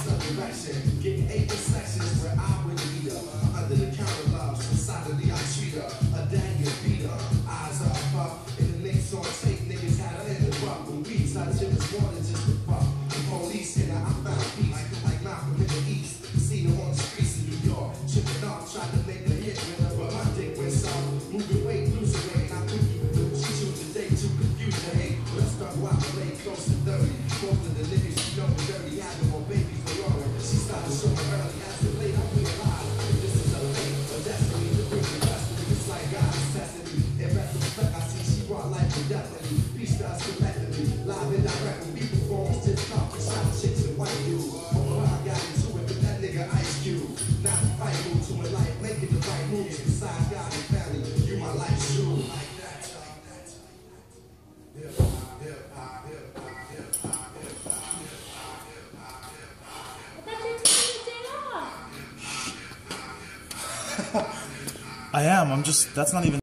direction. Getting 8 sections where I would lead her. Under the counter loves, society I treat her. A dagger beat her, eyes up up. In the links on tape, niggas had her in the rough. When we touch it was more than just a fuck. The police hit her, I found peace. Like Malcolm in the East. See her on the streets of New York. Tripping off, tried to make a hit with her, but my dick went south. Moving weight, losing weight, and I think you would do. She chose the day to confuse the hate. But I stuck while I lay close to 30. Both of the niggas she know dirty, having more babies for longer. She started showing early as of late. I realized this is a fate, a destiny to bring the destiny. It's like God's testing me. In retrospect, I see she brought life to deathly. Peace starts collectively, live and direct. When we perform, just talk and shot chicks and white dudes. Oh, I got into it with that nigga Ice Cube. Now the fight move to a life, making the right moves. Besides God and family, you my life shoe. Like that. I am. I'm just. That's not even.